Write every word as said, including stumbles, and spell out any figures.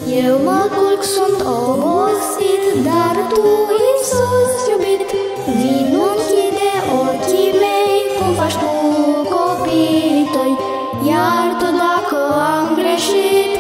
Eu mă culc, sunt obosit, dar tu, Iisus iubit, vino închide ochii mei, cum faci tu copiii tăi. Iar tu dacă am greșit,